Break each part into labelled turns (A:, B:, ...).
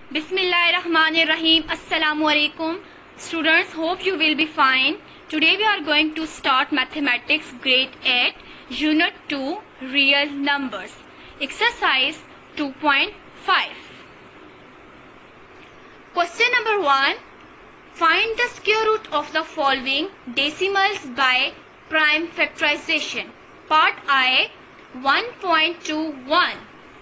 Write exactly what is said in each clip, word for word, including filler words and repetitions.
A: Bismillahirrahmanirrahim. Assalamu alaikum. Students, hope you will be fine. Today we are going to start mathematics grade eight, unit two, real numbers. Exercise two point five. Question number one. Find the square root of the following decimals by prime factorization. Part I, one point two one.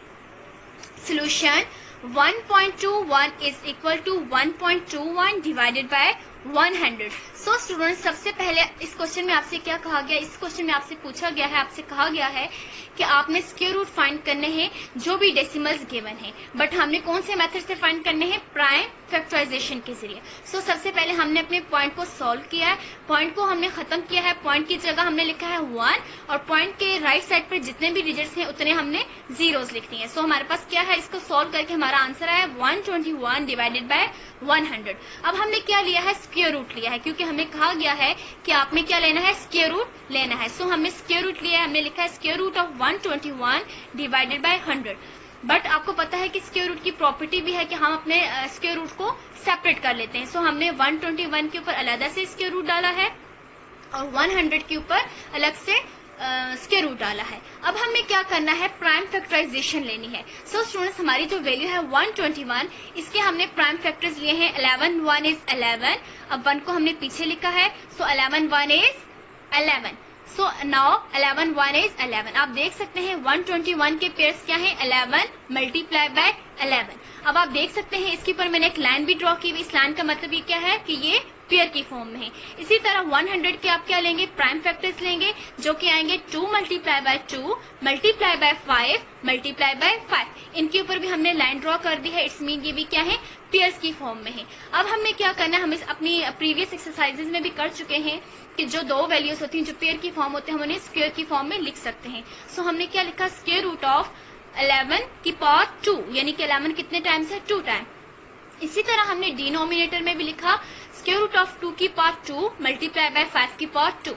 A: Solution: one point two one is equal to one point two one divided by one hundred. So students, सबसे पहले इस question में आपसे क्या कहा गया, इस question में आपसे पूछा गया है, आपसे कहा गया है कि आपने स्क्वायर रूट फाइंड करने हैं जो भी डेसिमल्स गिवन है, बट हमने कौन से मेथड से फाइंड करने हैं? प्राइम फैक्टराइजेशन के जरिए. सो so, सबसे पहले हमने अपने पॉइंट को सॉल्व किया है, पॉइंट को हमने खत्म किया है, पॉइंट की जगह हमने लिखा है वन और पॉइंट के राइट साइड पर जितने भी डिजिट्स हैं उतने हमने जीरोस लिख दिए हैं. सो so, हमारे पास क्या है, इसको सॉल्व करके हमारा आंसर आया one twenty one divided by one hundred. अब हमने क्या लिया है? स्क्वायर रूट लिया है, क्योंकि हमें कहा गया है कि आपने क्या लेना है? स्क्वायर रूट लेना है. सो so, हमने स्क्वायर रूट लिया है, हमने लिखा है square root of one twenty one divided by hundred. But आपको पता है कि स्क्वायर रूट की प्रॉपर्टी भी है कि हम अपने स्क्वायर रूट को सेपरेट कर लेते हैं. सो so, हमने वन ट्वेंटी वन के ऊपर अलग से स्क्वायर रूट डाला है और हंड्रेड के ऊपर अलग से स्क्वायर रूट डाला है. अब हमें क्या करना है? प्राइम फैक्टराइजेशन लेनी है. सो so, स्टूडेंट्स, हमारी जो वैल्यू है वन ट्वेंटी वन, इसके हमने प्राइम फैक्टर्स लिए हैं. Eleven one is eleven. अब वन को हमने पीछे लिखा है, so eleven one is eleven. So now eleven one is eleven. आप देख सकते हैं वन ट्वेंटी वन के पेयर्स क्या है? Eleven multiply by eleven. अब आप देख सकते हैं इसके ऊपर मैंने एक लाइन भी ड्रॉ की हुई. इस लाइन का मतलब ये क्या है कि ये पेयर की फॉर्म में है. इसी तरह हंड्रेड के आप क्या लेंगे? प्राइम फैक्टर्स लेंगे, जो कि आएंगे two multiply by two multiply by five multiply by five. इनके ऊपर भी हमने लाइन ड्रॉ कर दी है. इट्स मीन ये भी क्या है? पेयर्स की फॉर्म में है. अब हमें क्या करना है? हम इस अपनी प्रीवियस एक्सरसाइजेज में भी कर चुके हैं कि जो दो वैल्यूज होती हैं जो पेयर की फॉर्म होते हैं हम उन्हें स्क्वायर की फॉर्म में लिख सकते हैं. सो so, हमने क्या लिखा? स्क्वायर रूट ऑफ इलेवन की पावर टू, यानी कि इलेवन कितने टाइम्स है? Two time. इसी तरह हमने डिनोमिनेटर में भी लिखा स्क्वायर रूट ऑफ टू की power two multiply by five की पावर टू.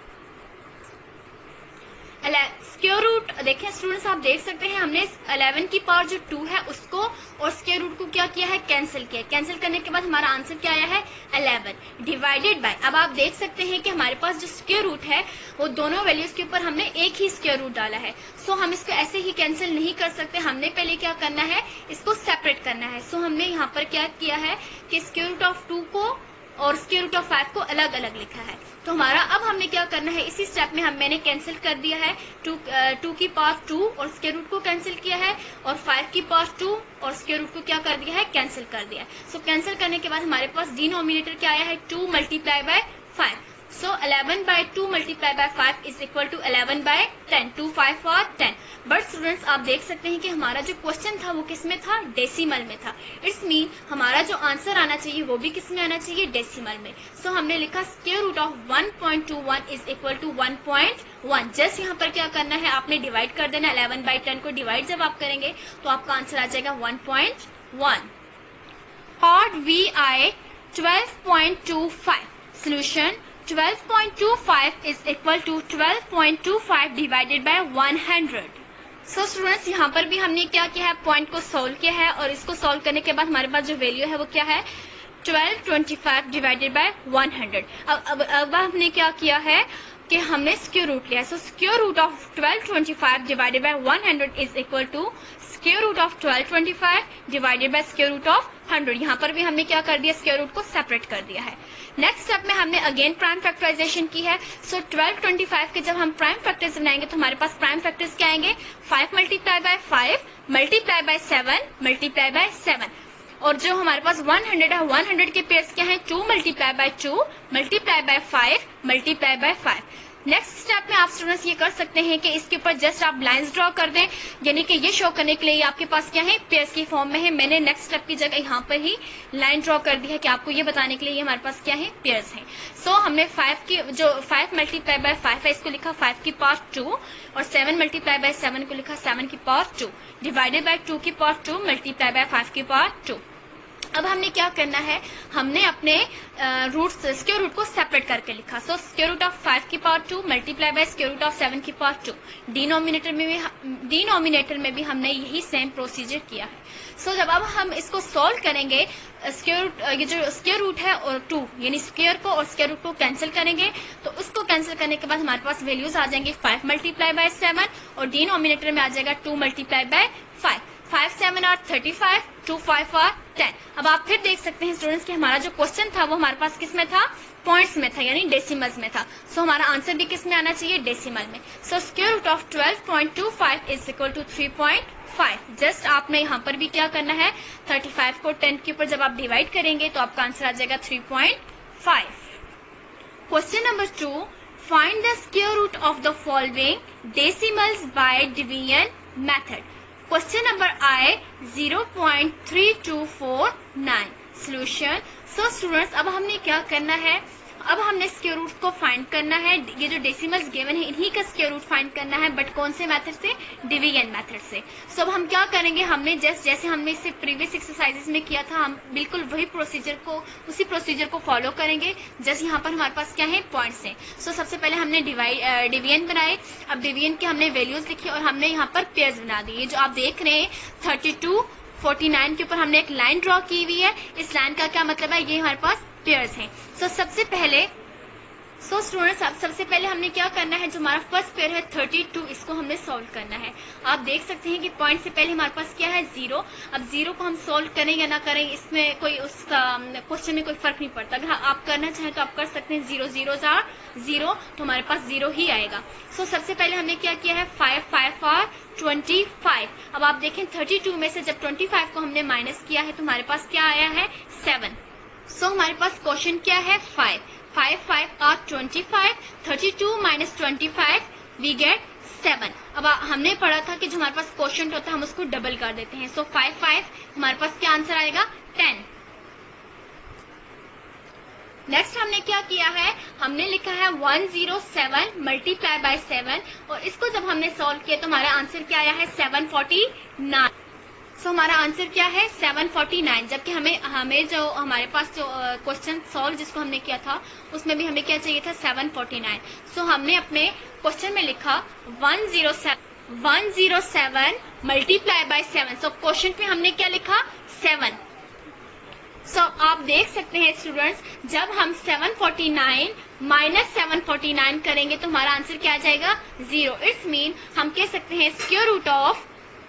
A: स्क्वायर रूट देखें स्टूडेंट्स, आप देख सकते हैं हमने इलेवन की पावर जो टू है उसको और स्क्वायर रूट को क्या किया है? कैंसिल किया. कैंसिल करने के बाद हमारा आंसर क्या आया है? Eleven divided by. अब आप देख सकते हैं कि हमारे पास जो स्क्वायर रूट है वो दोनों वैल्यूज के ऊपर हमने एक ही स्क्वायर रूट डाला है. सो so, हम इसको ऐसे ही कैंसिल नहीं कर सकते. हमने पहले क्या करना है? इसको सेपरेट करना है. सो so, हमने यहाँ पर क्या किया है कि स्क्वायर रूट ऑफ टू को और स्क्वायर रूट ऑफ फाइव को अलग अलग लिखा है. तो हमारा अब हमने क्या करना है? इसी स्टेप में हम मैंने कैंसिल कर दिया है. टू टू की पावर टू और स्क्वायर रूट को कैंसिल किया है और फाइव की पावर टू और स्क्वायर रूट को क्या कर दिया है? कैंसिल कर दिया है. सो so, कैंसिल करने के बाद हमारे पास डिनोमिनेटर क्या आया है? Two multiply by five. So eleven by two multiply by five is equal to eleven by ten. Two five और टेन. बट स्टूडेंट्स, आप देख सकते हैं कि हमारा जो क्वेश्चन था वो किस में था? डेसिमल में था. इट्स मीन हमारा जो आंसर आना चाहिए वो भी किस में आना चाहिए? डेसिमल में. सो so, हमने लिखा square root of one point two one is equal to one point one. Just यहाँ पर क्या करना है? आपने डिवाइड कर देना. इलेवन बाय टेन को डिवाइड जब आप करेंगे तो आपका आंसर आ जाएगा one point one. Part V I twelve point two five. Solution: twelve point two five is equal to twelve point two five divided by one hundred. So students, यहाँ पर भी हमने क्या किया है? पॉइंट को सोल्व किया है और इसको सोल्व करने के बाद हमारे पास जो वैल्यू है वो क्या है? Twelve twenty five divided by one hundred. अब अब अब हमने क्या किया है कि हमने स्क्वायर रूट लिया है. So square root of twelve twenty five divided by one hundred is equal to square root of twelve twenty five divided by square root of hundred. यहाँ पर भी हमने क्या कर दिया? स्क्वायर रूट को सेपरेट कर दिया है. नेक्स्ट स्टेप में हमने अगेन प्राइम फैक्टराइजेशन की है. सो ट्वेल्व ट्वेंटी फाइव के जब हम प्राइम फैक्टर्स बनाएंगे तो हमारे पास प्राइम फैक्टर्स क्या आएंगे? Five multiply by five multiply by seven multiply by seven. और जो हमारे पास वन हंड्रेड है, वन हंड्रेड के पेयर्स क्या है? Two multiply by two multiply by five multiply by five. Next step में आप स्टूडेंट्स ये कर सकते हैं कि इसके ऊपर जस्ट आप लाइंस ड्रॉ कर दें, यानी कि ये शो करने के लिए आपके पास क्या है? पेयर्स की फॉर्म में है. मैंने नेक्स्ट स्टेप की जगह यहाँ पर ही लाइन ड्रॉ कर दी है कि आपको ये बताने के लिए ये हमारे पास क्या है? पेयर्स हैं. सो so, हमने फाइव की जो फाइव मल्टीप्लाई बाय फाइव है इसको लिखा फाइव की पावर टू और सेवन मल्टीप्लाई बाय सेवन को लिखा सेवन की power two divided by two की power two multiply by five की पावर टू. अब हमने क्या करना है, हमने अपने रूट स्क्वायर रूट को सेपरेट करके लिखा। So square root of five की power two multiply by square root of seven की पावर टू। डिनोमिनेटर में भी डिनोमिनेटर में भी हमने यही सेम प्रोसीजर किया है। सो so, जब अब हम इसको सॉल्व करेंगे, स्क्वायर रूट ये जो स्क्वायर रूट है और टू यानी स्क्वायर को और स्क्वायर रूट को कैंसिल करेंगे, तो उसको कैंसिल करने के बाद हमारे पास वैल्यूज आ जाएंगे फाइव मल्टीप्लाई बाय सेवन और डिनोमिनेटर में आ जाएगा two multiply by five. Five seven are thirty five, two five are ten. अब आप फिर देख सकते हैं स्टूडेंट्स कि हमारा जो क्वेश्चन था वो हमारे पास किस में था, पॉइंट्स में था यानी डेसिमल्स में था। सो so, हमारा आंसर भी किस में आना चाहिए, डेसिमल में। So square root of twelve point two five is equal to three point five. Just आपने यहाँ पर भी क्या करना है, थर्टी फाइव को टेन के ऊपर जब आप डिवाइड करेंगे तो आपका आंसर आ जाएगा three point five. Question number two, find the square root of the following decimals by division method. Question number I zero point three two four nine. Solution. So students अब हमने क्या करना है, अब हमने स्क्वायर रूट को find करना है। ये जो डेसिमल्स गिवन है इन्हीं का स्क्वायर रूट फाइंड करना है, बट कौन से मेथड से, डिवीजन मेथड से। सो so, अब हम क्या करेंगे, हमने जस्ट जैसे हमने इससे प्रीवियस एक्सरसाइजेस में किया था, हम बिल्कुल वही प्रोसीजर को उसी प्रोसीजर को फॉलो करेंगे। जस्ट यहाँ पर हमारे पास क्या है, पॉइंट्स हैं। सो so, सबसे पहले हमने डिवाइड डिवीजन बनाए। अब डिवीजन के हमने वैल्यूज लिखी और हमने यहाँ पर पेयर्स बना दिए। जो आप देख रहे हैं थर्टी टू फोर्टी नाइन के ऊपर हमने एक लाइन ड्रॉ की हुई है। इस लाइन का क्या मतलब है, ये हमारे पास पेयर्स हैं। सो so, सबसे पहले सो स्टूडेंट्स अब सबसे पहले हमने क्या करना है, जो हमारा फर्स्ट पेयर है थर्टी टू, इसको हमने सॉल्व करना है। आप देख सकते हैं कि पॉइंट से पहले हमारे पास क्या है, जीरो। अब जीरो को हम सॉल्व करें या ना करें इसमें कोई उसका क्वेश्चन में कोई फर्क नहीं पड़ता। अगर आप करना चाहें तो आप कर सकते हैं। जीरो जीरो आर जीरो, तो हमारे पास जीरो ही आएगा। सो so, सबसे पहले हमने क्या किया है, five five are twenty five. अब आप देखें थर्टी टू में से जब ट्वेंटी फाइव को हमने माइनस किया है तो हमारे पास क्या आया है, सेवन। सो so, हमारे पास क्वेश्चन क्या है, five five five are twenty five, thirty two minus twenty five we get seven. अब हमने पढ़ा था कि जो हमारे पास क्वेश्चन होता है हम उसको डबल कर देते हैं। सो फाइव फाइव हमारे पास क्या आंसर आएगा, टेन। नेक्स्ट हमने क्या किया है, हमने लिखा है one zero seven multiply by seven और इसको जब हमने सॉल्व किया तो हमारा आंसर क्या आया है, seven forty nine. So so, हमारा आंसर क्या है, सेवन फोर्टी नाइन। जबकि हमें हमें जो हमारे पास जो क्वेश्चन uh, सॉल्व जिसको हमने किया था उसमें भी हमें क्या चाहिए था, सेवन फोर्टी नाइन। सो हमने अपने क्वेश्चन में लिखा one zero seven one zero seven multiply by seven. So question पे हमने क्या लिखा, सेवन। सो so, आप देख सकते हैं स्टूडेंट्स, जब हम seven forty nine minus seven forty nine करेंगे तो हमारा आंसर क्या आ जाएगा, जीरो। इट्स मीन हम कह सकते हैं square root of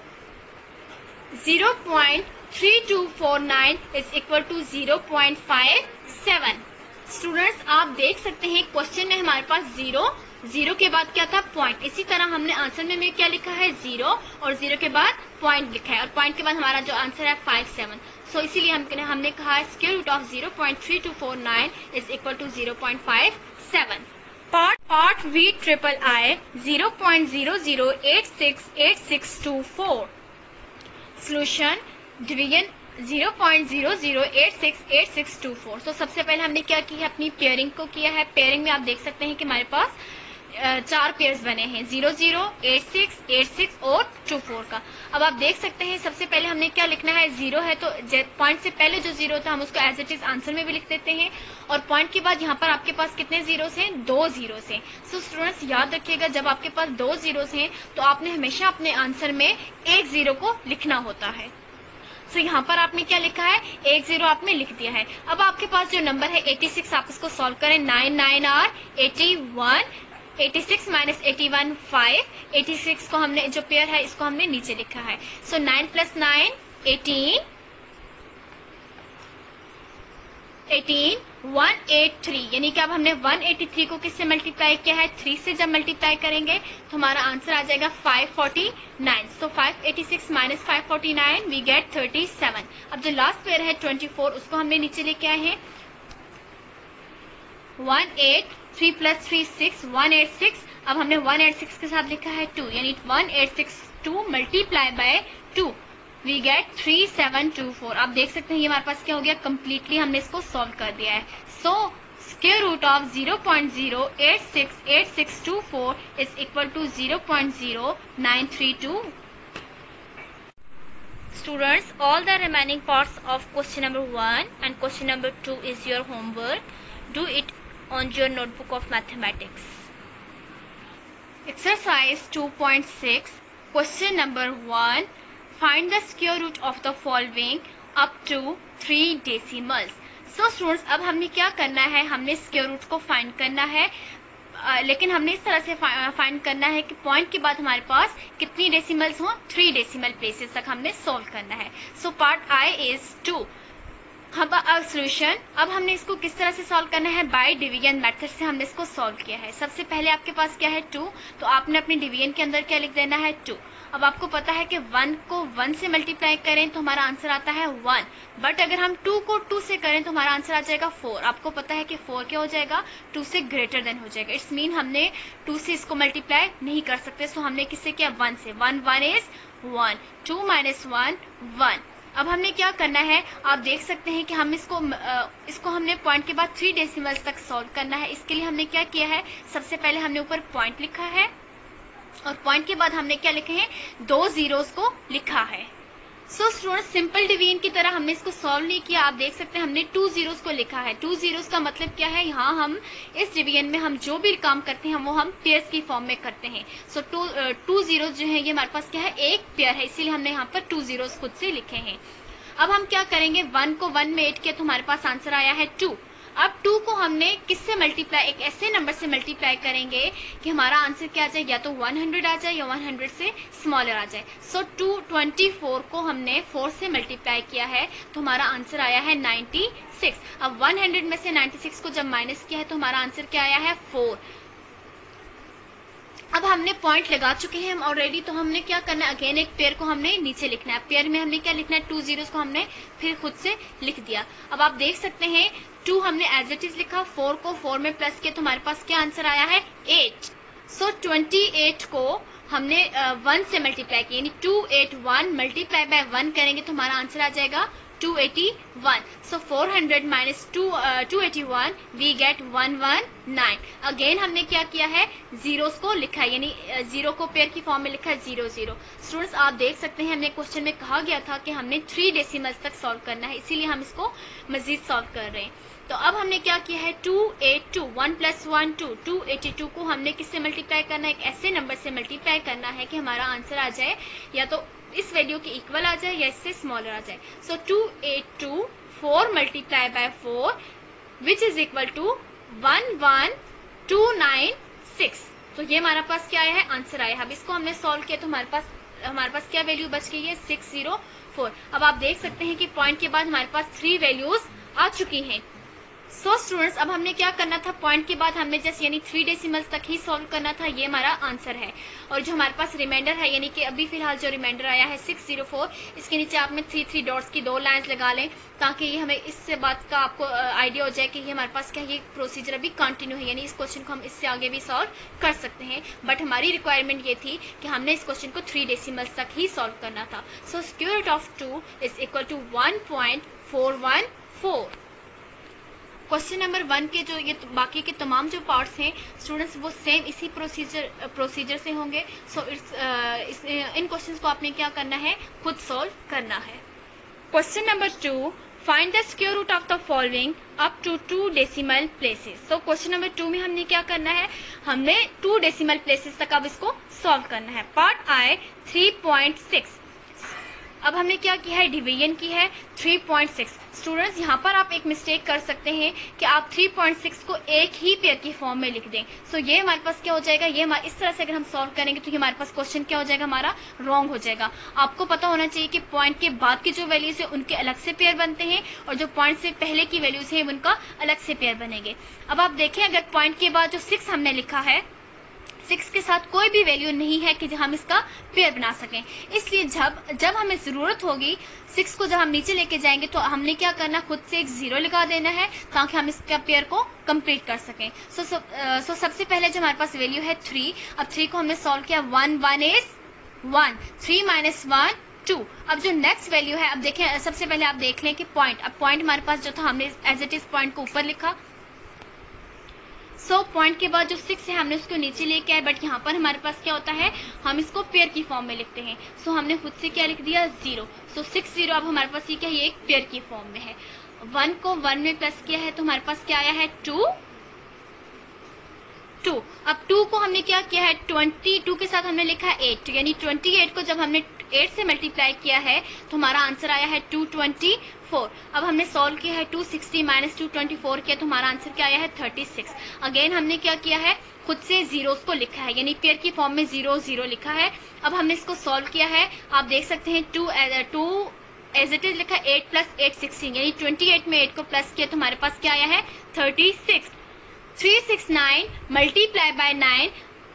A: zero point three two four nine is equal to zero point five seven. Students आप देख सकते हैं क्वेश्चन में हमारे पास जीरो, जीरो के बाद क्या था, पॉइंट। इसी तरह हमने आंसर में, में क्या लिखा है, जीरो और जीरो के बाद पॉइंट लिखा है और पॉइंट के बाद हमारा जो आंसर है फाइव सेवन। सो इसीलिए हम हमने कहा square root of zero point three two four nine is equal to zero point five seven. Part part V triple I zero point zero zero eight six eight six two four. Solution. Division zero point zero zero eight six eight six two four. तो सबसे पहले हमने क्या किया, अपनी pairing को किया है। पेयरिंग में आप देख सकते हैं कि हमारे पास चार पेयर्स बने हैं, zero zero eight six eight six और टू फोर का। अब आप देख सकते हैं सबसे पहले हमने क्या लिखना है, जीरो है तो पॉइंट से पहले जो जीरो था हम उसको एज इट इज आंसर में भी लिख देते हैं और पॉइंट के बाद यहाँ पर आपके पास कितने जीरोस हैं, दो जीरोस हैं। सो स्टूडेंट्स याद रखिएगा, जब आपके पास दो जीरोस हैं तो आपने हमेशा अपने आंसर में एक जीरो को लिखना होता है। तो so, यहाँ पर आपने क्या लिखा है, एक जीरो आपने लिख दिया है। अब आपके पास जो नंबर है छियासी, आप इसको सॉल्व करें। Nine nine are eighty one, eighty six minus eighty one five. Eighty six को हमने जो पेयर है इसको हमने नीचे लिखा है। So nine plus nine eighteen, eighteen one eight three, यानी कि अब हमने वन एटी थ्री को किससे मल्टीप्लाई किया है, थ्री से जब मल्टीप्लाई करेंगे तो हमारा आंसर आ जाएगा five forty nine. So five eighty six minus five forty nine we get thirty seven. अब जो लास्ट पेयर है ट्वेंटी फोर, उसको हमने नीचे लेके आए हैं। One eight three plus three six, one eight six. अब हमने वन एट सिक्स के साथ लिखा है टू, यानी one eight six two multiply by two we get three seven two four. आप देख सकते हैं ये हमारे पास क्या हो गया, कंप्लीटली हमने इसको सॉल्व कर दिया है। So square root of zero point zero eight six eight six two four is equal to zero point zero nine three two. students, all the remaining parts of question number one and question number two is your homework. Do it on your notebook of mathematics. Exercise two point six, question number one. Find the square root of the following up to three decimals. So students, अब हमने क्या करना है, हमने square root को find करना है, आ, लेकिन हमने इस तरह से फाइंड करना है कि पॉइंट के बाद हमारे पास कितनी डेसिमल्स हो, थ्री डेसिमल प्लेसेस तक हमने सॉल्व करना है. So part I is two. अब सोल्यूशन, अब हमने इसको किस तरह से सॉल्व करना है, बाय डिवीजन मेथड से हमने इसको सॉल्व किया है. सबसे पहले आपके पास क्या है, टू, तो आपने अपने डिवीजन के अंदर क्या लिख देना है, टू. अब आपको पता है कि वन को वन से मल्टीप्लाई करें तो हमारा आंसर आता है वन, बट अगर हम टू को टू से करें तो हमारा आंसर आ जाएगा फोर. आपको पता है कि फोर क्या हो जाएगा, टू से ग्रेटर देन हो जाएगा. इट्स मीन हमने टू से इसको मल्टीप्लाई नहीं कर सकते, सो हमने किससे किया, वन से. One one is one, two minus one one. अब हमने क्या करना है, आप देख सकते हैं कि हम इसको इसको हमने पॉइंट के बाद थ्री डेसिमल्स तक सॉल्व करना है. इसके लिए हमने क्या किया है, सबसे पहले हमने ऊपर पॉइंट लिखा है और पॉइंट के बाद हमने क्या लिखे हैं, दो जीरोस को लिखा है. सो स्टूडेंट, सिंपल डिवीजन की तरह हमने इसको सॉल्व नहीं किया. आप देख सकते हैं हमने टू जीरोस को लिखा है. टू जीरोस का मतलब क्या है, यहाँ हम इस डिवीजन में हम जो भी काम करते हैं वो हम पेयर्स की फॉर्म में करते हैं. सो टू टू जीरोस जो है ये हमारे पास क्या है, एक पेयर है, इसीलिए हमने यहाँ पर टू जीरोस खुद से लिखे हैं. अब हम क्या करेंगे, वन को वन में एड किया तो हमारे पास आंसर आया है टू. अब टू को हमने किससे मल्टीप्लाई, एक ऐसे नंबर से मल्टीप्लाई करेंगे कि हमारा आंसर क्या आ जाए, या तो वन हंड्रेड आ जाए या वन हंड्रेड से स्मॉलर आ जाए. सो टू ट्वेंटी फोर को हमने फोर से मल्टीप्लाई किया है तो हमारा आंसर आया है नाइन्टी सिक्स. अब वन हंड्रेड में से नाइन्टी सिक्स को जब माइनस किया है तो हमारा आंसर क्या आया है, फोर. अब हमने पॉइंट लगा चुके हैं हम ऑलरेडी, तो हमने क्या करना है, अगेन एक पेयर को हमने नीचे लिखना है. पेयर में हमने क्या लिखना है, टू जीरोस को हमने फिर खुद से लिख दिया. अब आप देख सकते हैं टू हमने एज इट इज लिखा, फोर को फोर में प्लस किया तो हमारे पास क्या आंसर आया है, एट. सो ट्वेंटी एट को हमने वन uh, से मल्टीप्लाई किया, यानी two eight one multiply by one करेंगे तो हमारा आंसर आ जाएगा two eighty one. So four hundred minus two, uh, two eighty-one, we get one nineteen. Again हमने क्या किया है, जीरोस को लिखा है, यानी जीरो को पेयर की फॉर्म में लिखा है, जीरो जीरो. स्टूडेंट्स, आप देख सकते हैं हमने क्वेश्चन में कहा गया था कि हमने थ्री डेसिमल्स तक सॉल्व करना है, इसीलिए हम इसको मजीद सॉल्व कर रहे हैं. तो अब हमने क्या किया है, two eight two, one plus one two, two eighty two को हमने किससे मल्टीप्लाई करना है, एक ऐसे नंबर से मल्टीप्लाई करना है कि हमारा आंसर आ जाए या तो इस वैल्यू के इक्वल आ जाए या इससे स्मॉलर आ जाए. So two eight two, four multiply by four which is equal to one one two nine six. तो ये हमारे पास क्या आया है, आंसर आया है. अब इसको हमने सॉल्व किया तो हमारे पास हमारे पास क्या वैल्यू बच गई है, सिक्स जीरो फोर. अब आप देख सकते हैं कि पॉइंट के बाद हमारे पास थ्री वैल्यूज आ चुकी हैं. सो so, स्टूडेंट्स, अब हमने क्या करना था, पॉइंट के बाद हमने जस्ट यानी थ्री डेसिमल्स तक ही सॉल्व करना था. ये हमारा आंसर है. और जो हमारे पास रिमाइंडर है, यानी कि अभी फिलहाल जो रिमाइंडर आया है सिक्स जीरो फोर, इसके नीचे आप में थ्री थ्री डॉट्स की दो लाइंस लगा लें ताकि ये हमें इससे बात का आपको आइडिया हो जाए कि ये हमारे पास क्या ये प्रोसीजर अभी कंटिन्यू है, यानी इस क्वेश्चन को हम इससे आगे भी सॉल्व कर सकते हैं. बट हमारी रिक्वायरमेंट ये थी कि हमने इस क्वेश्चन को थ्री डेसिमल्स तक ही सॉल्व करना था. So square root of two is equal to one point four one four. Question number one के जो ये बाकी के तमाम जो पार्ट्स हैं स्टूडेंट्स, वो सेम इसी प्रोसीजर प्रोसीजर से होंगे. सो so, इट्स इन क्वेश्चंस को आपने क्या करना है, खुद सॉल्व करना है. Question number two, find the square root of the following up to two decimal places. So question number two में हमने क्या करना है, हमने टू डेसिमल प्लेसेस तक अब इसको सॉल्व करना है. Part I three point six. अब हमने क्या किया है, डिवीजन की है थ्री पॉइंट सिक्स. स्टूडेंट्स, यहाँ पर आप एक मिस्टेक कर सकते हैं कि आप थ्री पॉइंट सिक्स को एक ही पेयर की फॉर्म में लिख दें. सो so, ये हमारे पास क्या हो जाएगा, ये इस तरह से अगर हम सॉल्व करेंगे तो ये हमारे पास क्वेश्चन क्या हो जाएगा, हमारा रॉन्ग हो जाएगा. आपको पता होना चाहिए कि पॉइंट के बाद की जो वैल्यूज है उनके अलग से पेयर बनते हैं और जो पॉइंट से पहले की वैल्यूज है उनका अलग से पेयर बनेंगे. अब आप देखें, अगर पॉइंट के बाद जो सिक्स हमने लिखा है, सिक्स के साथ कोई भी वैल्यू नहीं है कि हम इसका पेयर बना सकें, इसलिए जब जब हमें जरूरत होगी सिक्स को जब हम नीचे लेके जाएंगे तो हमने क्या करना, खुद से एक जीरो लगा देना है ताकि हम इसका पेयर को कंप्लीट कर सकें. सो so, so, so, सबसे पहले जो हमारे पास वैल्यू है थ्री, अब थ्री को हमने सॉल्व किया, one one is one, three minus one two. अब जो नेक्स्ट वैल्यू है, अब देखें, सबसे पहले आप देख लें कि पॉइंट, अब पॉइंट हमारे पास जो था हमने एज इट इज पॉइंट को ऊपर लिखा. सो so, पॉइंट के बाद जो सिक्स है हमने उसको नीचे लेके आए, बट यहाँ पर हमारे पास क्या होता है, हम इसको पेयर की फॉर्म में लिखते हैं। सो so, हमने खुद से क्या लिख दिया, जीरो। सो सिक्स जीरो, अब हमारे पास ये क्या है, ये एक पेयर की फॉर्म में है। वन को वन में प्लस किया है तो हमारे पास क्या आया है, टू टू। अब टू को हमने क्या किया है, ट्वेंटी टू के साथ हमने लिखा है एट, यानी ट्वेंटी एट को जब हमने एट से मल्टीप्लाई किया है तो हमारा आंसर आया है टू ट्वेंटी फोर। अब हमने सॉल्व किया है, two sixty minus two twenty four किया तो हमारा आंसर क्या आया है, थर्टी सिक्स। अगेन हमने क्या किया है, खुद से जीरोस को लिखा है, यानी पेयर की फॉर्म में जीरो जीरो लिखा है। अब हमने इसको सॉल्व किया है, आप देख सकते हैं two two as it is लिखा है, एट प्लस एट सिक्सटीन, यानी ट्वेंटी एट में एट को प्लस किया तो हमारे पास क्या आया है, thirty six. Three six nine multiply by nine.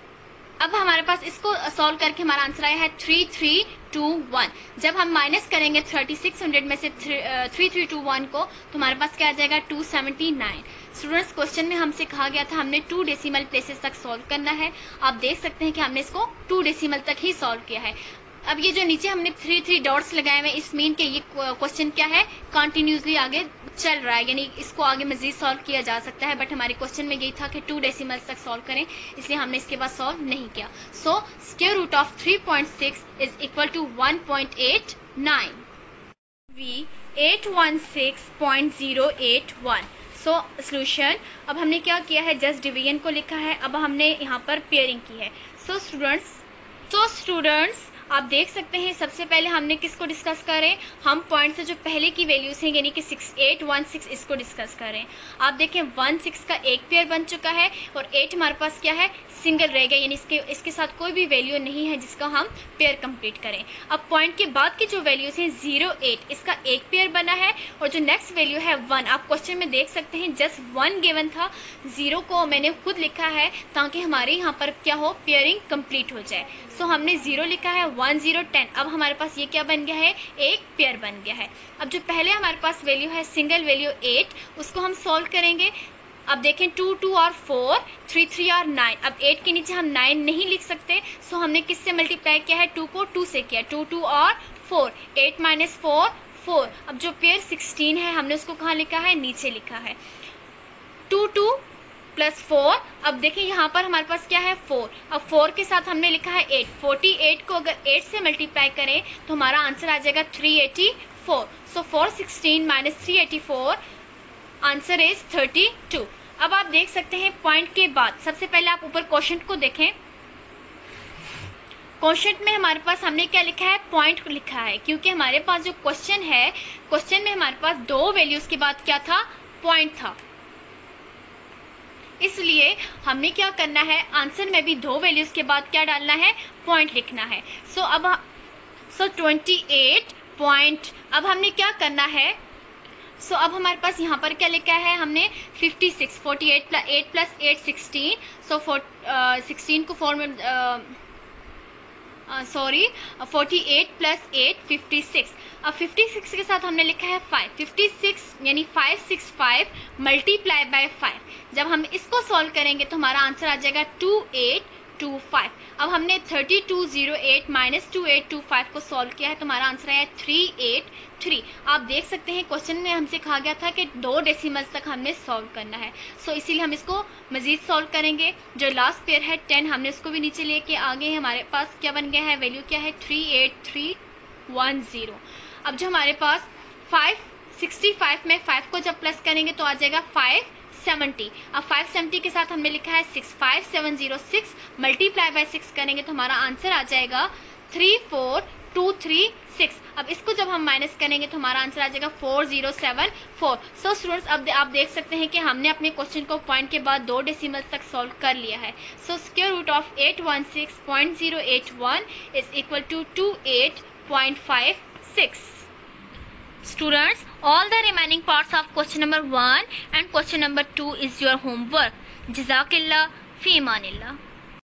A: अब हमारे पास इसको सॉल्व करके हमारा आंसर आया है थ्री थ्री टू वन। जब हम माइनस करेंगे थर्टी सिक्स हंड्रेड में से थ्री थ्री टू वन को तो हमारे पास क्या आ जाएगा, two seventy nine. Students, question में हमसे कहा गया था हमने टू डेसिमल प्लेसेस तक सॉल्व करना है। आप देख सकते हैं कि हमने इसको टू डेसिमल तक ही सॉल्व किया है। अब ये जो नीचे हमने थ्री थ्री डॉट्स लगाए हुए, इस मीन के ये क्वेश्चन क्या है, कंटिन्यूसली आगे चल रहा है, यानी इसको आगे मजीद सॉल्व किया जा सकता है, बट हमारे क्वेश्चन में यही था कि टू डेसिमल्स तक सॉल्व करें, इसलिए हमने इसके बाद सॉल्व नहीं किया। So square root of three point six is equal to one point eight nine. We eight one six point zero eight one. So solution, अब हमने क्या किया है, जस्ट डिवीजन को लिखा है, अब हमने यहाँ पर पेयरिंग की है। सो स्टूडेंट्स सो स्टूडेंट्स आप देख सकते हैं, सबसे पहले हमने किसको डिस्कस करें, हम पॉइंट से जो पहले की वैल्यूज हैं यानी कि सिक्स एट वन सिक्स, इसको डिस्कस करें। आप देखें वन सिक्स का एक पेयर बन चुका है और एट हमारे पास क्या है, सिंगल रह गया, यानी इसके इसके साथ कोई भी वैल्यू नहीं है जिसका हम पेयर कंप्लीट करें। अब पॉइंट के बाद की जो वैल्यूज हैं जीरो एट, इसका एक पेयर बना है और जो नेक्स्ट वैल्यू है वन, आप क्वेश्चन में देख सकते हैं जस्ट वन गिवन था, जीरो को मैंने खुद लिखा है ताकि हमारे यहाँ पर क्या हो, पेयरिंग कंप्लीट हो जाए। सो so, हमने जीरो लिखा है, वन जीरो टेन। अब हमारे पास ये क्या बन गया है, एक पेयर बन गया है। अब जो पहले हमारे पास वैल्यू है सिंगल वैल्यू एट, उसको हम सॉल्व करेंगे। अब देखें टू टू और फोर, थ्री थ्री और नाइन। अब एट के नीचे हम नाइन नहीं लिख सकते, सो हमने किससे मल्टीप्लाई किया है, टू को टू से किया, टू टू और four, eight minus four four. अब जो पेयर सिक्सटीन है हमने उसको कहाँ लिखा है, नीचे लिखा है, टू टू प्लस फोर। अब देखिए यहाँ पर हमारे पास क्या है, फोर। अब फोर के साथ हमने लिखा है एट, फोर्टी एट को अगर एट से मल्टीप्लाई करें तो हमारा आंसर आ जाएगा three eighty four. So four sixteen minus three eighty four, answer is thirty two. अब आप देख सकते हैं पॉइंट के बाद, सबसे पहले आप ऊपर क्वेश्चन को देखें। क्वेश्चन में हमारे पास हमने क्या लिखा है, पॉइंट लिखा है, क्योंकि हमारे पास जो क्वेश्चन है, क्वेश्चन में हमारे पास दो वैल्यूज के बाद क्या था, पॉइंट था, इसलिए हमने क्या करना है, आंसर में भी दो वैल्यूज के बाद क्या डालना है, पॉइंट लिखना है। सो so, अब सो ट्वेंटी एट पॉइंट, अब हमने क्या करना है, सो so, अब हमारे पास यहाँ पर क्या लिखा है, हमने fifty six, forty eight plus eight plus eight sixteen, so sixteen को फोर में sorry forty eight plus eight fifty six. अब फिफ्टी सिक्स के साथ हमने लिखा है फाइव, फिफ्टी सिक्स यानी five six five multiply by five. जब हम इसको सॉल्व करेंगे तो हमारा आंसर आ जाएगा टू एट टू फाइव। अब हमने thirty two zero eight minus two eight two five को सॉल्व किया है तो हमारा आंसर आया थ्री एट थ्री। आप देख सकते हैं क्वेश्चन में हमसे कहा गया था कि दो डेसिमल्स तक हमने सॉल्व करना है, सो इसीलिए हम इसको मजीद सॉल्व करेंगे। जो लास्ट पेयर है टेन, हमने उसको भी नीचे लेके आगे हैं, हमारे पास क्या बन गया है, वैल्यू क्या है, three eight three one zero. अब जो हमारे पास फाइव सिक्सटी फाइव में फाइव को जब प्लस करेंगे तो आ जाएगा फाइव सेवेंटी। अब फाइव सेवेंटी के साथ हमने लिखा है six, five seven zero six multiply by six करेंगे तो हमारा आंसर आ जाएगा three four two three six. अब इसको जब हम माइनस करेंगे तो हमारा आंसर आ जाएगा four zero seven four. So students, अब दे, आप देख सकते हैं कि हमने अपने क्वेश्चन को पॉइंट के बाद दो डेसिमल्स तक सॉल्व कर लिया है। So square root of eight one six point zero eight one is equal to two eight point five six. Students, all the remaining parts of question number one and question number two is your homework. Jazakillah fi amanillah.